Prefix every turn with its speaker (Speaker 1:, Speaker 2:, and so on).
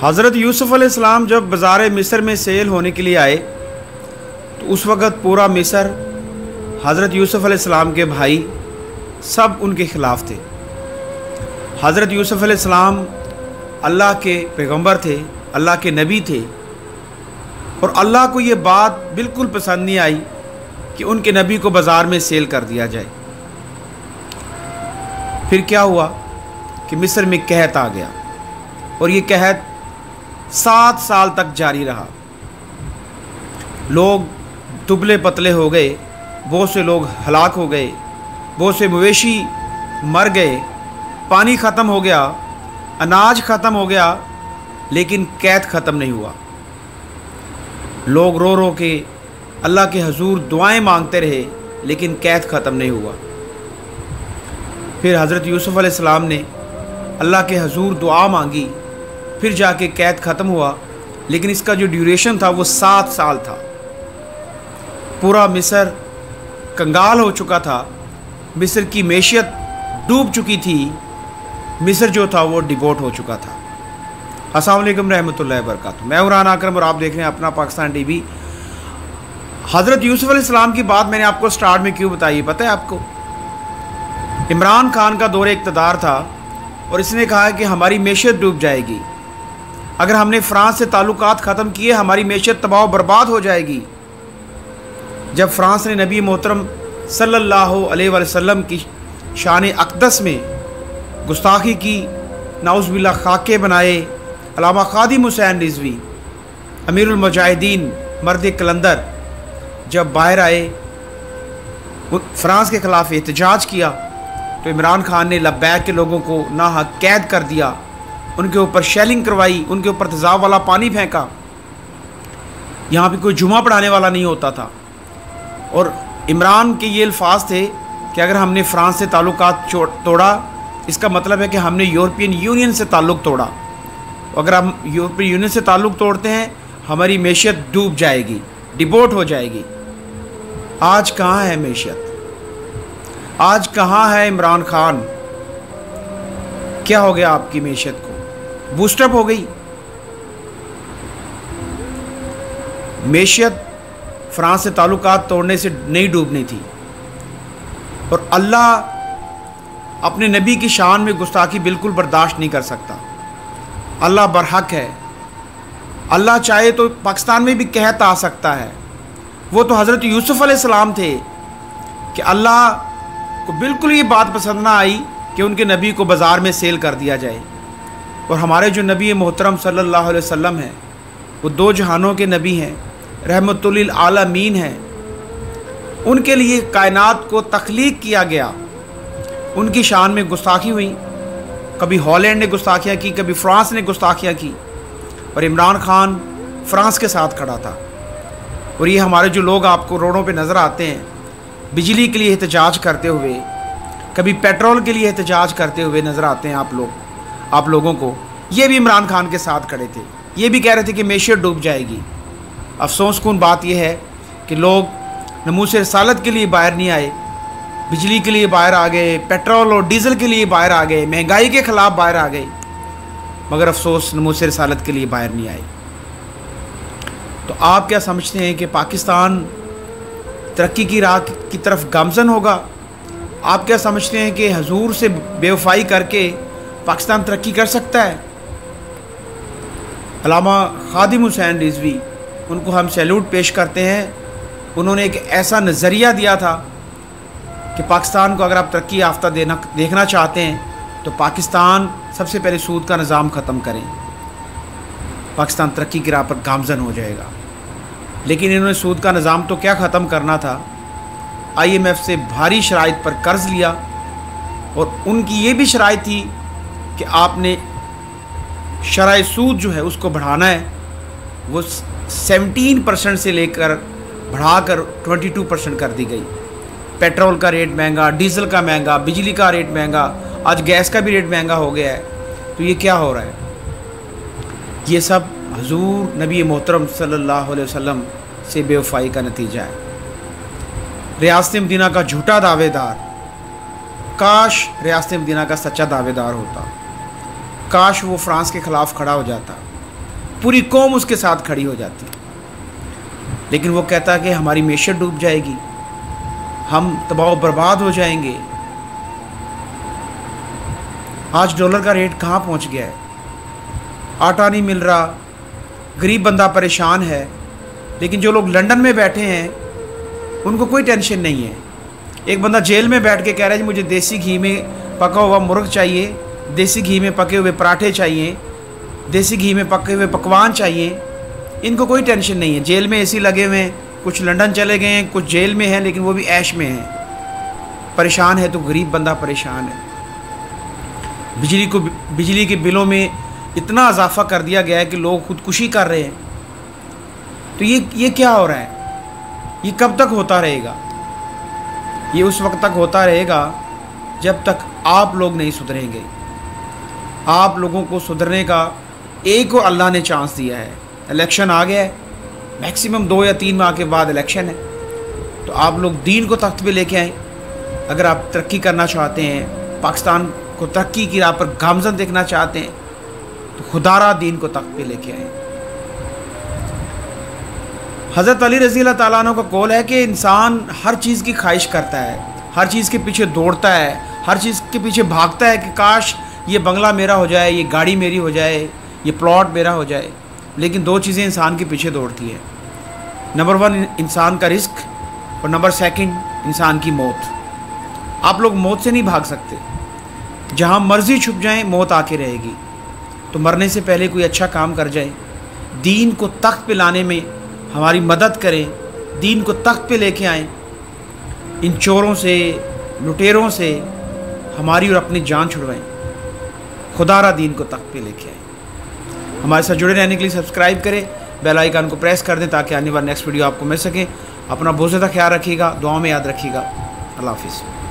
Speaker 1: हज़रत यूसुफ़ अलैहिस्सलाम जब बाज़ार मिस्र में सेल होने के लिए आए तो उस वक़्त पूरा मिस्र हज़रत यूसुफ़ अलैहिस्सलाम के भाई सब उनके ख़िलाफ़ थे। हज़रत यूसुफ़ अलैहिस्सलाम अल्लाह के पैगंबर थे, अल्लाह के नबी थे, और अल्लाह को ये बात बिल्कुल पसंद नहीं आई कि उनके नबी को बाज़ार में सेल कर दिया जाए। फिर क्या हुआ कि मिस्र में कहत आ गया और ये कहत 7 साल तक जारी रहा। लोग दुबले पतले हो गए, बहुत से लोग हलाक हो गए, बहुत से मवेशी मर गए, पानी ख़त्म हो गया, अनाज ख़त्म हो गया, लेकिन कैद ख़त्म नहीं हुआ। लोग रो रो के अल्लाह के हजूर दुआएं मांगते रहे, लेकिन कैद ख़त्म नहीं हुआ। फिर हज़रत यूसुफ़ अलैहिस्सलाम ने अल्लाह के हजूर दुआ मांगी, फिर जाके कैद ख़त्म हुआ, लेकिन इसका जो ड्यूरेशन था वो 7 साल था। पूरा मिस्र कंगाल हो चुका था, मिस्र की मैशियत डूब चुकी थी, मिस्र जो था वो डिवोट हो चुका था। अस्सलाम वालेकुम रहमतुल्लाहि व बरकातुहू। मैं उमरान अकरम और आप देख रहे हैं अपना पाकिस्तान टीवी। हज़रत यूसुफ़ अलैहिस्सलाम की बात मैंने आपको स्टार्ट में क्यों बताई पता है आपको? इमरान खान का दौरे इक़्तिदार था और इसने कहा कि हमारी मैशियत डूब जाएगी, अगर हमने फ़्रांस से ताल्लुकात ख़त्म किए हमारी मैशियत तबाह बर्बाद हो जाएगी। जब फ़्रांस ने नबी मोहतरम सल्लल्लाहु अलैहि वसल्लम की शान अक़दस में गुस्ताखी की, नाउज़ुबिल्लाह खाके बनाए, अल्लामा ख़ादिम हुसैन रिज़वी अमीरुल मुजाहिदीन मर्द कलंदर जब बाहर आए, फ़्रांस के ख़िलाफ़ एहतजाज किया, तो इमरान खान ने लब्बैक के लोगों को नाहक कैद कर दिया, उनके ऊपर शेलिंग करवाई, उनके ऊपर तेज़ाब वाला पानी फेंका। यहाँ पे कोई जुमा पढ़ाने वाला नहीं होता था। और इमरान के ये अल्फाज थे कि अगर हमने फ़्रांस से ताल्लुकात तोड़ा, इसका मतलब है कि हमने यूरोपियन यूनियन से ताल्लुक़ तोड़ा। अगर हम यूरोपियन यूनियन से ताल्लुक़ तोड़ते हैं हमारी मैशियत डूब जाएगी, डिवोट हो जाएगी। आज कहाँ है मैशियत? आज कहाँ है इमरान खान? क्या हो गया आपकी मैशियत को? बूस्टअप हो गई मैशियत? फ़्रांस से ताल्लुकात तोड़ने से नहीं डूबनी थी। और अल्लाह अपने नबी की शान में गुस्ताखी बिल्कुल बर्दाश्त नहीं कर सकता। अल्लाह बरहक है, अल्लाह चाहे तो पाकिस्तान में भी कहत आ सकता है। वो तो हज़रत यूसुफ़ अलैहिस्सलाम थे कि अल्लाह को बिल्कुल ये बात पसंद ना आई कि उनके नबी को बाज़ार में सेल कर दिया जाए। और हमारे जो नबी मोहतरम सल्लल्लाहु अलैहि वसल्लम हैं वो 2 जहानों के नबी हैं, रहमतुल लिल आलमीन हैं। उनके लिए कायनात को तख्लीक किया गया, उनकी शान में गुस्ताखी हुई। कभी हॉलैंड ने गुस्ताखियाँ की, कभी फ़्रांस ने गुस्ताखियाँ की, और इमरान खान फ़्रांस के साथ खड़ा था। और ये हमारे जो लोग आपको रोडों पे नज़र आते हैं बिजली के लिए एहतजाज करते हुए, कभी पेट्रोल के लिए एहतजाज करते हुए नज़र आते हैं आप लोगों को, ये भी इमरान खान के साथ खड़े थे। ये भी कह रहे थे कि मैशियत डूब जाएगी। अफसोसकुन बात यह है कि लोग नमूस रसालत के लिए बाहर नहीं आए, बिजली के लिए बाहर आ गए, पेट्रोल और डीज़ल के लिए बाहर आ गए, महंगाई के ख़िलाफ़ बाहर आ गए, मगर अफसोस नमूस रसालत के लिए बाहर नहीं आए। तो आप क्या समझते हैं कि पाकिस्तान तरक्की की राह की तरफ गामज़न होगा? आप क्या समझते हैं कि हजूर से बेवफाई करके पाकिस्तान तरक्की कर सकता है? अल्लामा ख़ादिम हुसैन रिज़वी, उनको हम सैल्यूट पेश करते हैं। उन्होंने एक ऐसा नज़रिया दिया था कि पाकिस्तान को अगर आप तरक्की याफ्ता देखना चाहते हैं तो पाकिस्तान सबसे पहले सूद का निज़ाम ख़त्म करें, पाकिस्तान तरक्की की राह पर गामज़न हो जाएगा। लेकिन इन्होंने सूद का निज़ाम तो क्या ख़त्म करना था, IMF से भारी शराइत पर कर्ज़ लिया, और उनकी ये भी शराइत थी कि आपने शरह सूद जो है उसको बढ़ाना है। वो 17% से लेकर बढ़ाकर 22% कर दी गई। पेट्रोल का रेट महंगा, डीज़ल का महंगा, बिजली का रेट महंगा, आज गैस का भी रेट महंगा हो गया है। तो ये क्या हो रहा है? ये सब हजूर नबी मोहतरम सल्लल्लाहु अलैहि वसल्लम से बेवफाई का नतीजा है। रियासत मदीना का झूठा दावेदार, काश रियासत मदीना का सच्चा दावेदार होता, काश वो फ़्रांस के ख़िलाफ़ खड़ा हो जाता, पूरी कौम उसके साथ खड़ी हो जाती। लेकिन वो कहता कि हमारी मेशत डूब जाएगी, हम तबाह बर्बाद हो जाएंगे। आज डॉलर का रेट कहाँ पहुँच गया है, आटा नहीं मिल रहा, गरीब बंदा परेशान है। लेकिन जो लोग लंदन में बैठे हैं उनको कोई टेंशन नहीं है। एक बंदा जेल में बैठ के कह रहा है जी मुझे देसी घी में पका हुआ मुर्ग चाहिए, देसी घी में पके हुए पराठे चाहिए, देसी घी में पके हुए पकवान चाहिए। इनको कोई टेंशन नहीं है। जेल में एसी लगे हुए हैं, कुछ लंदन चले गए हैं, कुछ जेल में हैं, लेकिन वो भी ऐश में हैं। परेशान है तो गरीब बंदा परेशान है। बिजली के बिलों में इतना इजाफा कर दिया गया है कि लोग खुदकुशी कर रहे हैं। तो ये क्या हो रहा है? ये कब तक होता रहेगा? ये उस वक्त तक होता रहेगा जब तक आप लोग नहीं सुधरेंगे। आप लोगों को सुधरने का एक को अल्लाह ने चांस दिया है। इलेक्शन आ गया है, मैक्सिमम 2 या 3 माह के बाद इलेक्शन है। तो आप लोग दीन को तख्त पे लेके आएँ। अगर आप तरक्की करना चाहते हैं, पाकिस्तान को तरक्की की राह पर गामजन देखना चाहते हैं, तो खुदारा दीन को तख्त पे लेके आएँ। हज़रत अली रज़ी अल्लाह ताला अन्हु का कौल है कि इंसान हर चीज़ की ख्वाहिश करता है, हर चीज़ के पीछे दौड़ता है, हर चीज़ के पीछे भागता है कि काश ये बंगला मेरा हो जाए, ये गाड़ी मेरी हो जाए, ये प्लॉट मेरा हो जाए। लेकिन 2 चीज़ें इंसान के पीछे दौड़ती है। नंबर 1 इंसान का रिस्क और नंबर 2 इंसान की मौत। आप लोग मौत से नहीं भाग सकते। जहाँ मर्जी छुप जाएं मौत आके रहेगी। तो मरने से पहले कोई अच्छा काम कर जाए, दीन को तख्त पे लाने में हमारी मदद करें, दीन को तख्त पे लेके आएँ। इन चोरों से, लुटेरों से हमारी और अपनी जान छुड़वाएं। खुदारा दीन को तख्त पे लेके आएँ। हमारे साथ जुड़े रहने के लिए सब्सक्राइब करें, बेल आइकन को प्रेस कर दें ताकि आने वाला नेक्स्ट वीडियो आपको मिल सके। अपना बहुत ज़्यादा ख्याल रखिएगा, दुआ में याद रखिएगा। अल्लाह हाफिज़।